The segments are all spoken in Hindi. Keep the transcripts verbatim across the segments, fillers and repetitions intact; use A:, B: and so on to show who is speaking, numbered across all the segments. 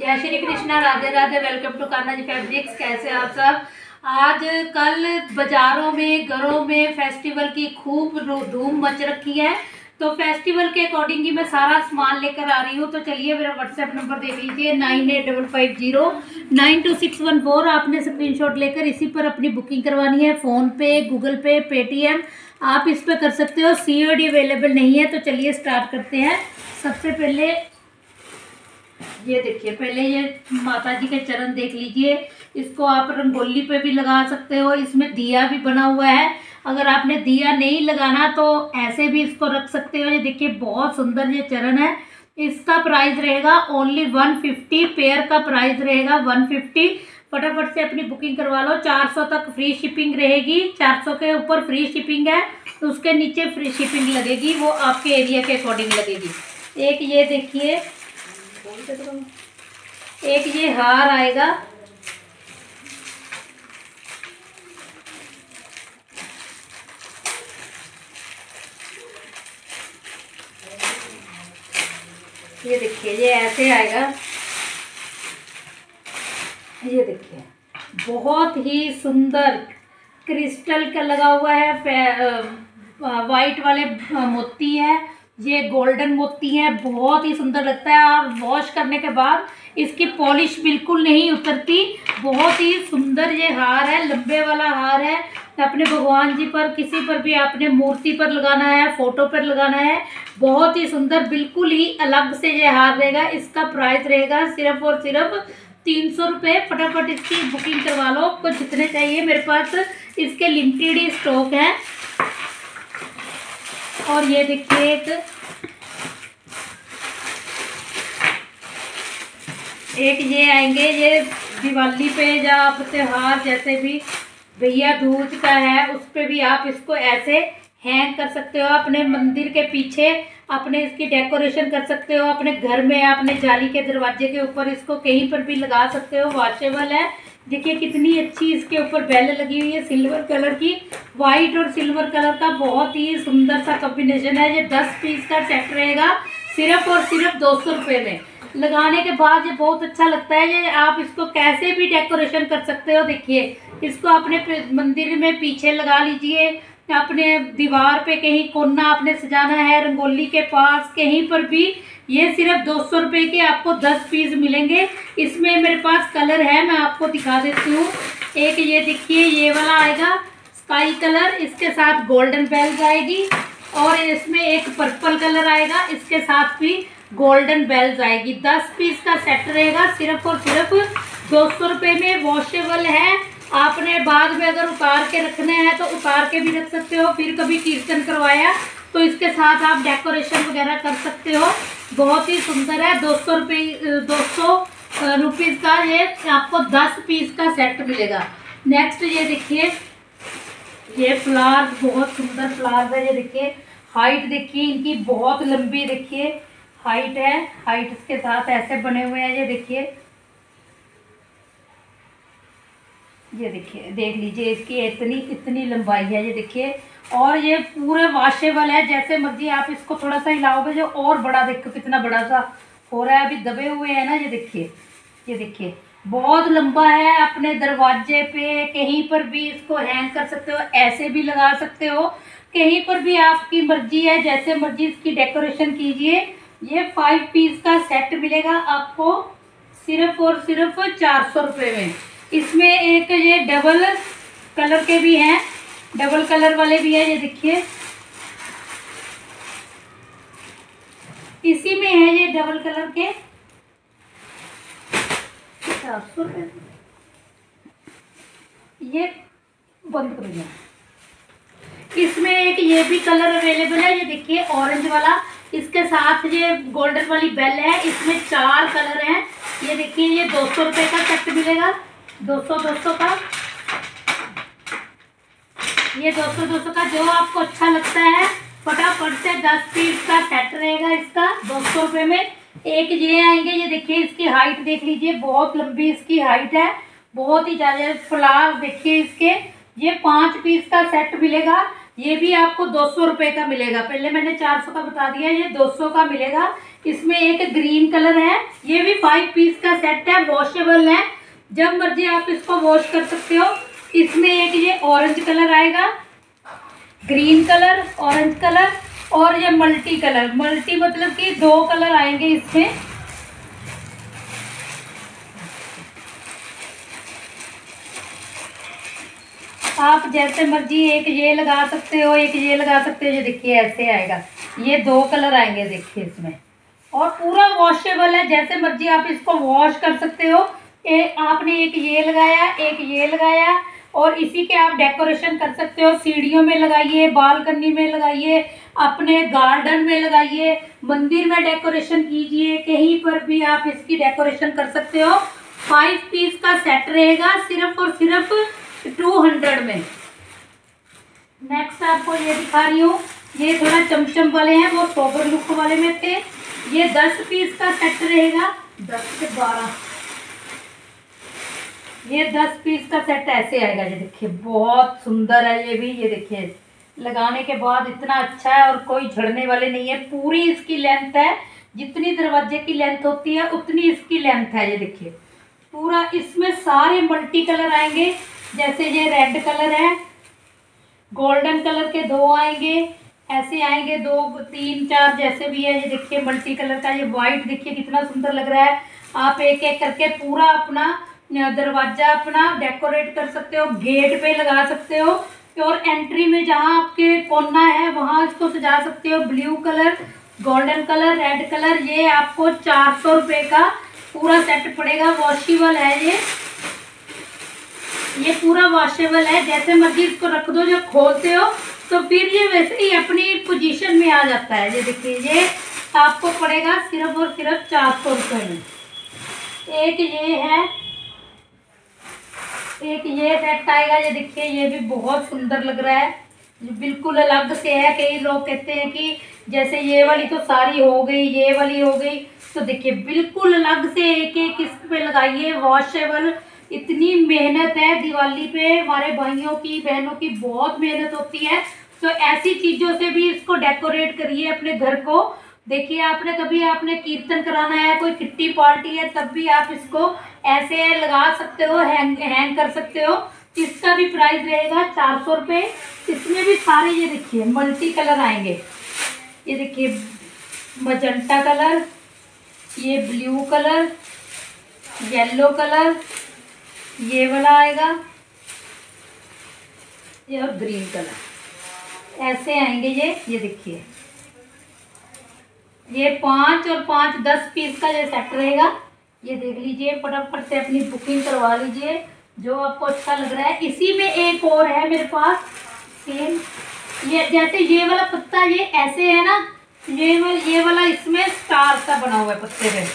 A: जय Shri Krishna, Radhe Radhe. Welcome to Kanha ji fabrics. कैसे आप सब? आज कल बाजारों में, घरों में फेस्टिवल की खूब धूम मच रखी है, तो फेस्टिवल के अकॉर्डिंग ही मैं सारा सामान लेकर आ रही हूँ। तो चलिए मेरा व्हाट्सएप नंबर देख लीजिए, nine eight double five zero nine two six one four. आपने स्क्रीनशॉट लेकर इसी पर अपनी बुकिंग करवानी है। फ़ोन पे, गूगल पे, पेटीएम आप इस पर कर सकते हो। सीओडी अवेलेबल नहीं है। तो चलिए स्टार्ट करते हैं। सबसे पहले ये देखिए, पहले ये माता जी के चरण देख लीजिए। इसको आप रंगोली पे भी लगा सकते हो। इसमें दिया भी बना हुआ है। अगर आपने दिया नहीं लगाना तो ऐसे भी इसको रख सकते हो। ये देखिए बहुत सुंदर ये चरण है। इसका प्राइस रहेगा ओनली वन फिफ्टी। पेयर का प्राइस रहेगा वन फिफ्टी। फटाफट से अपनी बुकिंग करवा लो। चार सौ तक फ्री शिपिंग रहेगी। चार सौ के ऊपर फ्री शिपिंग है तो उसके नीचे फ्री शिपिंग लगेगी, वो आपके एरिया के अकॉर्डिंग लगेगी। एक ये देखिए, एक ये हार आएगा। ये देखिए, ये ऐसे आएगा। ये देखिए बहुत ही सुंदर क्रिस्टल का लगा हुआ है। वाइट वाले मोती है, ये गोल्डन मोती है। बहुत ही सुंदर लगता है और वॉश करने के बाद इसकी पॉलिश बिल्कुल नहीं उतरती। बहुत ही सुंदर ये हार है, लंबे वाला हार है। अपने भगवान जी पर, किसी पर भी आपने मूर्ति पर लगाना है, फोटो पर लगाना है। बहुत ही सुंदर, बिल्कुल ही अलग से ये हार रहेगा। इसका प्राइस रहेगा सिर्फ और सिर्फ तीन सौ रुपये। फटाफट इसकी बुकिंग करवा लो। आपको जितने चाहिए, मेरे पास इसके लिमिटेड ही स्टॉक है। और ये देखिए एक एक ये आएंगे, ये दिवाली पे या आप त्योहार जैसे भी भैया दूज का है उस पे भी आप इसको ऐसे हैंग कर सकते हो। अपने मंदिर के पीछे अपने इसकी डेकोरेशन कर सकते हो। अपने घर में अपने जाली के दरवाजे के ऊपर इसको कहीं पर भी लगा सकते हो। वॉशेबल है। देखिए कितनी अच्छी इसके ऊपर बेल लगी हुई है, सिल्वर कलर की। वाइट और सिल्वर कलर का बहुत ही सुंदर सा कॉम्बिनेशन है। ये दस पीस का सेट रहेगा सिर्फ और सिर्फ दो सौ रुपये में। लगाने के बाद ये बहुत अच्छा लगता है। ये आप इसको कैसे भी डेकोरेशन कर सकते हो। देखिए इसको अपने मंदिर में पीछे लगा लीजिए, अपने दीवार पे कहीं कोना आपने सजाना है, रंगोली के पास कहीं पर भी। ये सिर्फ दो सौ रुपये के आपको दस पीस मिलेंगे। इसमें मेरे पास कलर है, मैं आपको दिखा देती हूँ। एक ये देखिए, ये वाला आएगा स्काई कलर, इसके साथ गोल्डन बेल्स आएगी। और इसमें एक पर्पल कलर आएगा, इसके साथ भी गोल्डन बेल्स आएगी। दस पीस का सेट रहेगा सिर्फ और सिर्फ दो सौ रुपये में। वॉशेबल है। आपने बाद में अगर उतार के रखने हैं तो उतार के भी रख सकते हो। फिर कभी कीर्तन करवाया तो इसके साथ आप डेकोरेशन वगैरह कर सकते हो। बहुत ही सुंदर है। दो सौ रुपये दो सौ रुपीज़ का ये आपको दस पीस का सेट मिलेगा। नेक्स्ट ये देखिए, ये फ्लावर्स, बहुत सुंदर फ्लावर्स है। ये देखिए हाइट देखिए इनकी बहुत लंबी, देखिए हाइट है। हाइट के साथ ऐसे बने हुए हैं। ये देखिए, ये देखिए, देख लीजिए इसकी इतनी इतनी लंबाई है। ये देखिए, और ये पूरे वॉशेबल है। जैसे मर्जी आप इसको थोड़ा सा हिलाओगे जो और बड़ा, देखो कितना बड़ा सा हो रहा है। अभी दबे हुए हैं ना। ये देखिए, ये देखिए बहुत लंबा है। अपने दरवाजे पे कहीं पर भी इसको हैंग कर सकते हो, ऐसे भी लगा सकते हो। कहीं पर भी आपकी मर्जी है, जैसे मर्जी इसकी डेकोरेशन कीजिए। ये फाइव पीस का सेट मिलेगा आपको सिर्फ और सिर्फ चार सौ रुपये में। इसमें एक ये डबल कलर के भी हैं, डबल कलर वाले भी हैं। ये देखिए इसी में है ये डबल कलर के चार सौ रुपये। ये बंद कर दिया। इसमें एक ये भी कलर अवेलेबल है। ये देखिए ऑरेंज वाला, इसके साथ ये गोल्डन वाली बेल है। इसमें चार कलर हैं। ये देखिए, ये दो सौ रुपये का सेट मिलेगा। दो सौ दो सौ का, ये दो सौ दो सौ का जो आपको अच्छा लगता है। फटाफट से दस पीस का सेट रहेगा इसका दो सौ रुपये में। एक ये आएंगे, ये देखिए इसकी हाइट देख लीजिए, बहुत लंबी इसकी हाइट है, बहुत ही ज़्यादा। फ्लावर देखिए इसके, ये पाँच पीस का सेट मिलेगा। ये भी आपको दो सौ रुपये का मिलेगा। पहले मैंने चार सौ का बता दिया, ये दो सौ का मिलेगा। इसमें एक ग्रीन कलर है, ये भी फाइव पीस का सेट है, वॉशेबल है, जब मर्जी आप इसको वॉश कर सकते हो। इसमें एक ये ऑरेंज कलर आएगा, ग्रीन कलर, ऑरेंज कलर और ये मल्टी कलर, मल्टी मतलब कि दो कलर आएंगे इसमें। आप जैसे मर्जी एक ये लगा सकते हो, एक ये लगा सकते हो। ये देखिए ऐसे आएगा, ये दो कलर आएंगे देखिए इसमें, और पूरा वॉशेबल है, जैसे मर्जी आप इसको वॉश कर सकते हो। ए, आपने एक ये लगाया, एक ये लगाया, और इसी के आप डेकोरेशन कर सकते हो। सीढ़ियों में लगाइए, बालकनी में लगाइए, अपने गार्डन में लगाइए, मंदिर में डेकोरेशन कीजिए, कहीं पर भी आप इसकी डेकोरेशन कर सकते हो। फाइव पीस का सेट रहेगा सिर्फ और सिर्फ टू हंड्रेड में। नेक्स्ट आपको ये दिखा रही हूँ, ये थोड़ा चमचम वाले हैं, वो सोबर लुक वाले में थे। ये दस पीस का सेट रहेगा, दस से बारह, ये दस पीस का सेट ऐसे आएगा। ये देखिए बहुत सुंदर है ये भी, ये देखिए लगाने के बाद इतना अच्छा है और कोई झड़ने वाले नहीं है। पूरी इसकी लेंथ है, जितनी दरवाजे की लेंथ होती है उतनी इसकी लेंथ है। ये देखिए पूरा, इसमें सारे मल्टी कलर आएंगे, जैसे ये रेड कलर है, गोल्डन कलर के दो आएंगे, ऐसे आएंगे दो तीन चार जैसे भी है। ये देखिए मल्टी कलर का, ये वाइट देखिए कितना सुंदर लग रहा है। आप एक एक करके पूरा अपना दरवाजा अपना डेकोरेट कर सकते हो, गेट पे लगा सकते हो, और एंट्री में जहाँ आपके कोना है वहाँ इसको सजा सकते हो। Blue colour, golden colour, red colour, ये आपको चार सौ रुपये का पूरा सेट पड़ेगा। वॉशेबल है ये ये पूरा वॉशेबल है, जैसे मर्जी इसको रख दो, जब खोलते हो तो फिर ये वैसे ही अपनी पोजीशन में आ जाता है। ये देखिए ये आपको पड़ेगा सिर्फ और सिर्फ चार सौ रुपये में। एक ये है, एक ये सेट आएगा, ये देखिए ये भी बहुत सुंदर लग रहा है, बिल्कुल अलग से है। कई लोग कहते हैं कि जैसे ये वाली तो सारी हो गई, ये वाली हो गई, तो देखिए बिल्कुल अलग से एक एक इस पे लगाइए, वॉशेबल। इतनी मेहनत है दिवाली पे, हमारे भाइयों की बहनों की बहुत मेहनत होती है, तो ऐसी चीज़ों से भी इसको डेकोरेट करिए अपने घर को। देखिए आपने कभी आपने कीर्तन कराना है, कोई किट्टी पार्टी है, तब भी आप इसको ऐसे लगा सकते हो, हैंग हैंग कर सकते हो। इसका भी प्राइस रहेगा चार सौ रुपये। इसमें भी सारे ये देखिए मल्टी कलर आएंगे, ये देखिए मजंटा कलर, ये ब्लू कलर, येलो कलर, ये वाला आएगा, ये और ग्रीन कलर, ऐसे आएंगे ये ये देखिए ये पाँच और पाँच दस पीस का ये सेट रहेगा। ये देख लीजिए, फटाफट से अपनी बुकिंग करवा लीजिए जो आपको अच्छा लग रहा है। इसी में एक और है मेरे पास सेम, ये जैसे ये वाला पत्ता ये ऐसे है ना, ये वाला ये वाला इसमें स्टार सा बना हुआ है पत्ते पे,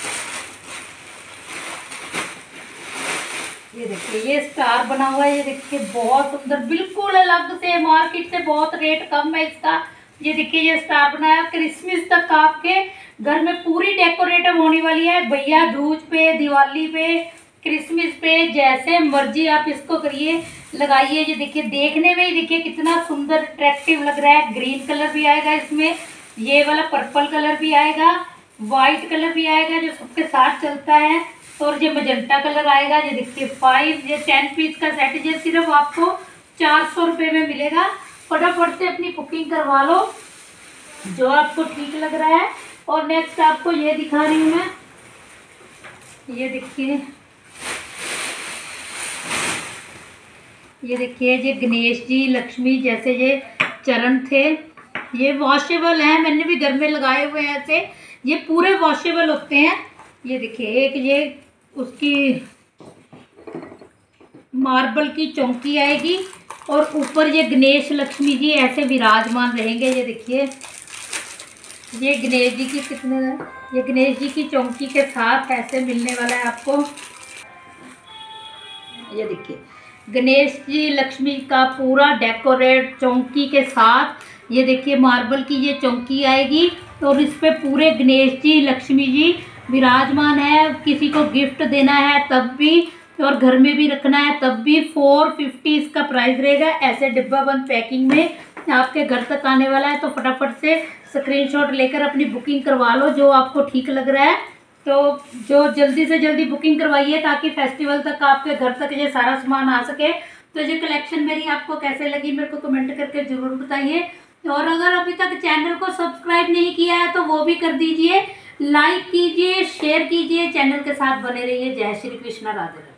A: ये देखिए ये स्टार बना हुआ है। ये देखिए बहुत सुंदर, बिल्कुल अलग से, मार्केट से बहुत रेट कम है इसका। ये देखिए ये स्टार बनाया, क्रिसमस तक आपके घर में पूरी डेकोरेटिव होने वाली है। भैया दूज पे, दिवाली पे, क्रिसमस पे, जैसे मर्जी आप इसको करिए, लगाइए। ये देखिए देखने में ही देखिए कितना सुंदर अट्रैक्टिव लग रहा है। ग्रीन कलर भी आएगा इसमें, ये वाला पर्पल कलर भी आएगा, वाइट कलर भी आएगा जो सबके साथ चलता है, और ये मजंटा कलर आएगा। ये देखिए फाइव ये टेन पीस का सेट ये सिर्फ आपको चार सौ रुपये में मिलेगा। फटाफट से अपनी बुकिंग करवा लो जो आपको ठीक लग रहा है। और नेक्स्ट आपको ये दिखा रही हूँ मैं, ये देखिए ये देखिए ये गणेश जी, लक्ष्मी जैसे ये चरण थे, ये वॉशेबल हैं, मैंने भी घर में लगाए हुए हैं ऐसे, ये पूरे वॉशेबल होते हैं। ये देखिए एक ये उसकी मार्बल की चौकी आएगी, और ऊपर ये गणेश लक्ष्मी जी ऐसे विराजमान रहेंगे। ये देखिए ये गणेश जी की कितने, ये गणेश जी की चौकी के साथ ऐसे मिलने वाला है आपको। ये देखिए गणेश जी लक्ष्मी का पूरा डेकोरेट चौकी के साथ, ये देखिए मार्बल की ये चौकी आएगी, और इस पे पूरे गणेश जी लक्ष्मी जी विराजमान है। किसी को गिफ्ट देना है तब भी, और घर में भी रखना है तब भी, फोर फिफ्टी इसका प्राइस रहेगा। ऐसे डिब्बा बंद पैकिंग में आपके घर तक आने वाला है, तो फटाफट से स्क्रीनशॉट लेकर अपनी बुकिंग करवा लो जो आपको ठीक लग रहा है। तो जो जल्दी से जल्दी बुकिंग करवाइए ताकि फेस्टिवल तक आपके घर तक ये सारा सामान आ सके। तो ये कलेक्शन मेरी आपको कैसे लगी मेरे को कमेंट करके ज़रूर बताइए। और अगर अभी तक चैनल को सब्सक्राइब नहीं किया है तो वो भी कर दीजिए, लाइक कीजिए, शेयर कीजिए, चैनल के साथ बने रहिए। जय श्री कृष्ण, राधे राधे।